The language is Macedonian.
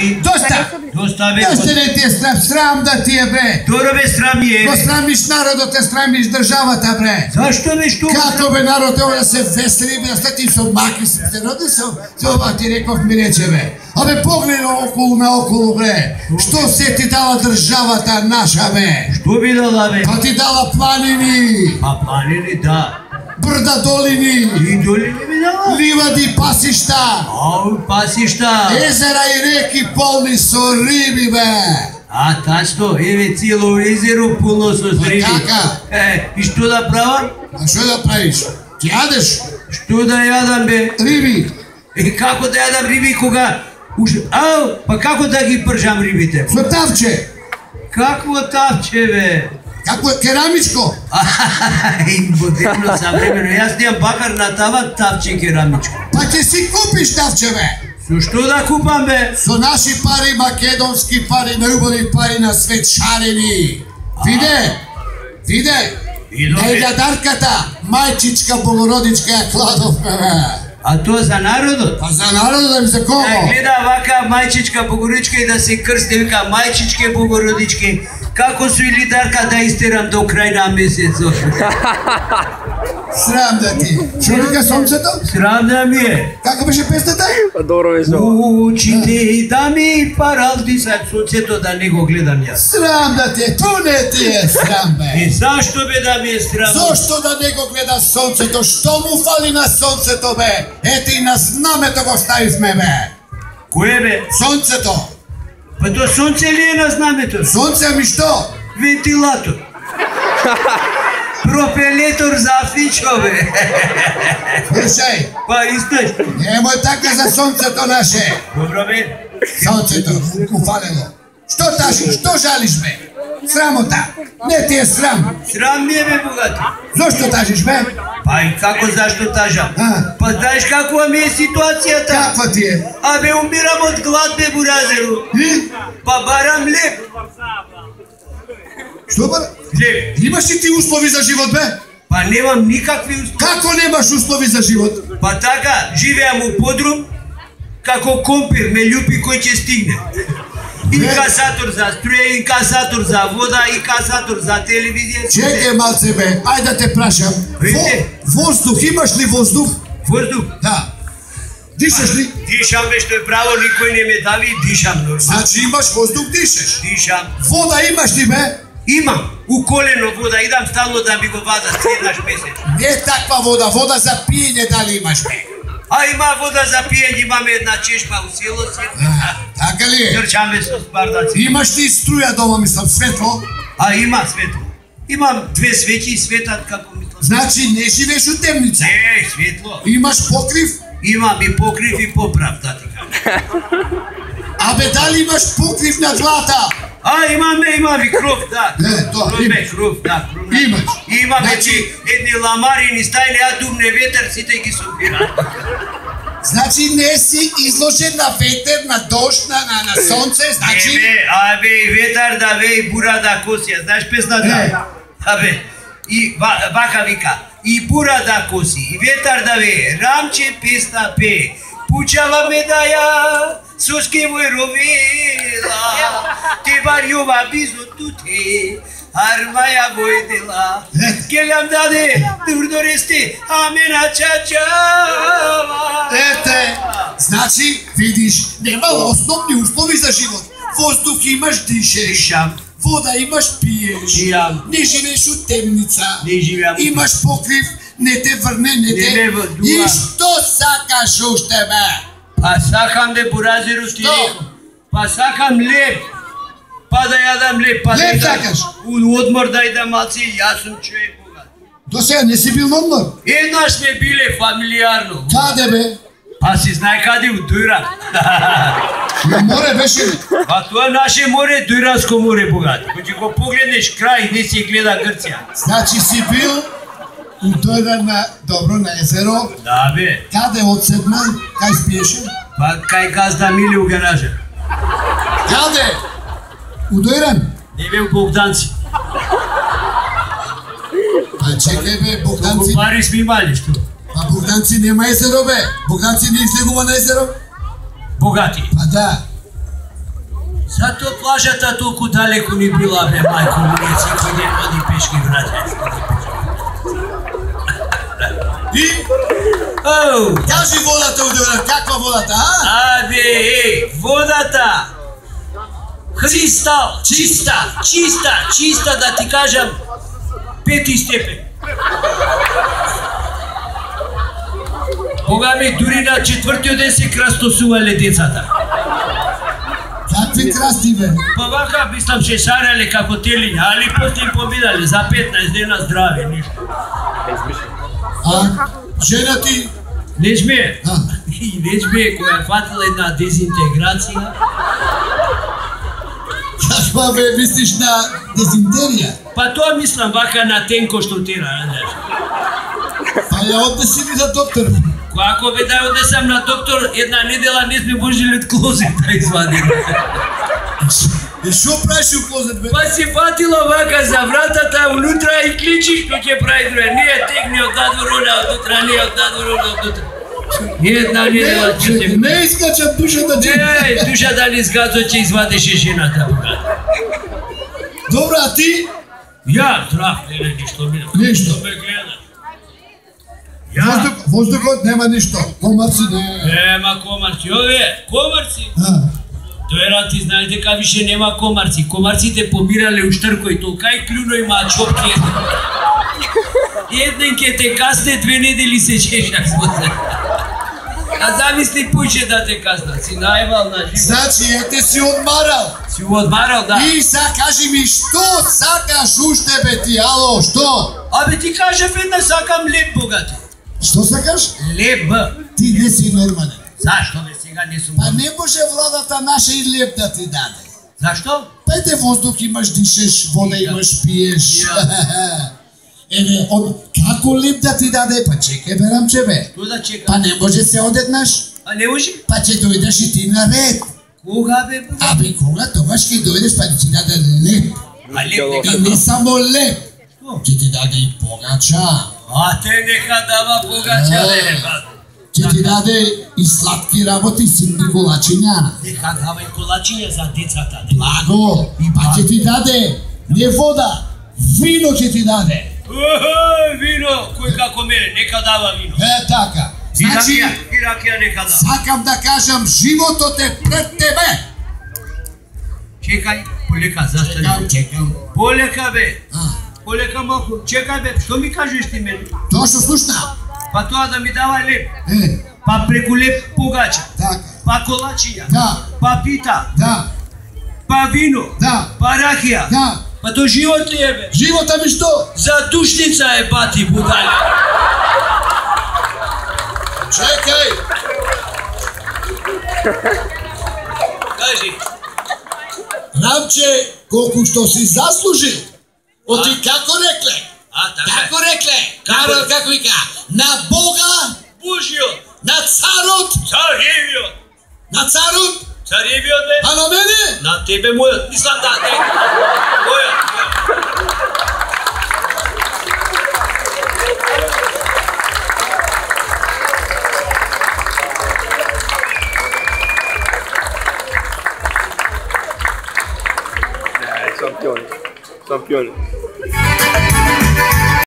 Dosta! Dosta, bе. Dosta ne ti je sram da ti je, bre. Dobro, be, sram je. Ko sramiš narodo, te sramiš državata, bre. Zašto, be, što? Kako, be, narod, evo da se veseli, da ste ti su maki, se rodi se ova ti rekao mi reče, be. A be, pogledaj naokolo, bre. Što se ti dala državata naša, be? Što bi dala, be? Pa ti dala planini. Pa planini, da. Brda dolini. I dolini bi dala? Livadi pasišta. Au, pasišta. Jezera i reki polni su ribi, be. A, tačno, evo cijelo jezeru puno su s ribi. Kaka? I što da pravam? A što da praviš? Ti jadeš? Što da jadam, be? Ribi. I kako da jadam ribi koga... Au, pa kako da gi pržam ribite? Svo tavče. Kakvo tavče, be? Kako je keramičko? I moderno savremeno, ja snijam bakar na tavan tavče keramičko. Pa ti si kupiš tavče, be. Što da kupam, be? Su naši pari, makedonski pari, najbolji pari na svet šareni. Vide? Da je jadarkata, majčička, bogorodička, kladovna. A to za narodu? Pa za narodu da mi se kogo? Gleda ovaka majčička bogorodička i da se krste, vika majčičke bogorodičke. Kako su ili darka da isteram do kraja mjeseca? Sram da ti. Čovjeka sunceto? Sram da mi je. Kako biše pesnata? Pa dobro je što. Učite da mi paraldi sad sunceto da nego gledam ja. Sram da ti je, tu ne ti je sram, be. I zašto be da mi je sram? Zašto da nego gleda sunceto? Što mu fali na sunceto, be? Eti na znameto go stavizme, be. Koje be? Sunceto. Pa to sunce li je na znameto? Sunce mi što? Ventilator. Propeletor za fičove. Slušaj. Pa isto. Nemoj tako za sunceto naše. Dobro be. Sunceto, ufalilo. Što tašiš, što žališ, be? Sramota. Ne ti je sram. Sram mi je, be, bogati. Zašto tažiš, be? Pa i kako zašto tažam? Pa znaš kakva mi je situacija ta? Kakva ti je? A be umiram od gladbe, burazeru. Pa baram lep. Što bar? Lep. Imaš li ti uslovi za život, be? Pa nemam nikakvi uslovi. Kako nemaš uslovi za život? Pa taka, živijam u podrum, kako kompir me ljubi koji će stigne. Inkasator za struje, inkasator za voda, inkasator za televizije. Čekaj malce, be, ajde da te prašam. Vozduh, imaš li vozduh? Vozduh? Da. Dišeš li? Dišam, be, što je pravo, nikoj ne me davi, dišam normalno. Znači imaš vozduh, dišeš? Dišam. Voda imaš li, be? Imam, u koleno voda, idam stalno da mi go vada cijelaš mjesec. Ne takva voda, voda za pijenje da li imaš, be? A ima voda za pijenje, imam jedna češma u selo svetlo. Tako li je? Trčame se s bardaci. Imaš ti struja doma, mislim, svetlo? A ima svetlo. Imam dve sveći i svetat kako mi to... Znači ne živeš u temnici? Ne, svetlo. Imaš pokriv? Imam i pokriv i poprav, da ti kažem. A be, da li imaš pokriv na dlata? A imam i krov, da. Ne, to imaš. Krov, da. Imaš. Imam Znači- jedni lamarini stajne, a dubne vetar, site ki su pirat. Znači ne si izložen na veter, na došt, na sonce, znači... A be, i vetar da ve, i bura da kosija, znaš pesna da? Ne. A be, i vaka vika, i bura da kosi, i vetar da ve, ramče pesna pe, pučava medaja, soske moj rovela, te bar jova bizo tute, armaja vojdela, keljam dade, durdoreste, amena čačava. Ete, znači, vidiš, nema osnovni uslovi za život. Vozduh imaš, dišeš. Dišam. Voda imaš, piješ. Pijam. Ne živeš u temnica. Ne živim. Imaš pokriv, ne te vrne, ne te... Ne me duva. I što sakaš už tebe? Pa sakam de buraziru ti rekao. Pa sakam lep. Pa da jadam lep. Pa Lep da sakaš? U odmor da idem malci, ja sam čovjek bogat. Do сега nisi bil na odmor? Jedna sme bile familijarno. Kade be? Pa si znaj kad je u Dujran. Na more беше ли? Pa to je naše more, Dujransko more bogat. Ko ti go pogledneš kraj, ne si gleda Grcija. Значи си бил у Дойран на добро на езеро. Da be. Каде отседна? Кај спиеше? Pa kaj gazda Mili u garaža. Каде? У Дойран? Ne be u Bogdanci. Па чекај бе, Богданци. Pari smo imali što? Па Богданци нема езеро бе. Богданци не излегува на езеро? Bogati. Па да. Зато плажата толку далеко ни била, бе, мајко ми, ние си ходим оди пешки, брате. И? Оу! Кажи водата, удивена, каква водата, а? Абе, водата! Кристал, чиста, да ти кажам, 5 степен. Бога ми, дури на 4-тиот ден се крастосувале децата. Какви красти, бе? Па вака, мислам, ще шаряле како телиња, али после им поминале за 15 дена здраве, ништо. А? Жена ти? Не жме, која е фатила една дезинтеграција. Каква, бе, мислиш на дезинтерија? Па тоа мислам вака на тенко што тера, знаеш. Па ја однеси ми на доктор. Ако бе да однесам на доктор, една недела не сме можели од клозет да извадим. И шо правиш у клозет, бе? Па си фатила вака за вратата унутра и кличи што ќе прави друге. Ние тегни од надвор, она од утра, ние од надвор, она од утра. Една недела ќе се... Не искачам душата ти. Не, душата не изгазо ќе извадеше жената. Добра, а ти? Ја, здрав, не, ништо ми. Ништо. Ме гледа. Воздухот нема ништо. Комарци не. Нема комарци. Ове, комарци. Доеран ти знаеш дека више нема комарци. Комарците помирале у Штркој, толка и клюно има чопки. Еден ке те касне 2 недели се чешак смоце. А замисли пуќе да те касна. Си најбал на живот. Значи, ете си одмарал. Си одмарал, да. И са кажи ми, што сакаш уште, бе ти, ало, што? Абе ти кажев една, сакам леп, богати. Што сакаш? Леп. Ти не си нормален. Зашто бе сега не сум? Па не може владата наша и леп да ти даде. Зашто? Па ете воздух имаш, дишеш, вода имаш, пиеш. Еве, како леп да ти даде? Па чекай, бе, рамче, бе. Што да чекам? Па не може се одеднаш. А не може? Па ќе дојдеш и ти на ред. Кога бе? Абе, кога тогаш ќе дојдеш, па ти даде леп. А леп И не само леп. Ќе ти даде и погача. А те нека дава погача, бе. Ќе ти даде и сладки работи, синди колачиња. Нека дава и колачиња за децата. Благо. Па ќе ти даде не вода, вино ќе ти даде. Вино, кој како мене, нека дава вино. Е, така. Значи, И ракија нека дава. сакам да кажам, животот е пред тебе. Чекај, полека, застани. Чекам. Полека, бе. Полека малку. Чекај, бе, што ми кажеш ти мене? Тоа што слушна. Па тоа да ми дава леп. Е, Па преку леп погача. така. Па колачиња. Да. Па пита. Да, Па вино. да, Па ракија. да. Па то живот ли е, бе? Живота ми што? За душница е, бати, будале. Чекај. Кажи. Рамче, колку што си заслужил. Оти како рекле? Така. Како рекле? Карол, како вика? На Бога, Божиот. на царот, Царевиот. на царот, Царевиот, бе. а на мене? На тебе мојот. Мислам да, не. Мојот. Campione.